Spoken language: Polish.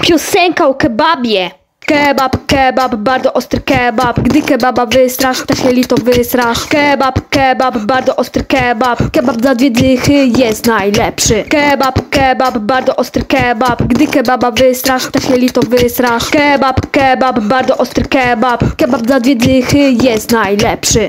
Piosenka o kebabie. Kebab, kebab, bardzo ostry kebab. Gdy kebaba wystrasz, też jeli to wysrasz. Kebab, kebab, bardzo ostry kebab. Kebab za 2 dychy jest najlepszy. Kebab, kebab, bardzo ostry kebab. Gdy kebaba wystrasz, też jeli to wysrasz. Kebab, kebab, bardzo ostry kebab. Kebab za 2 dychy jest najlepszy.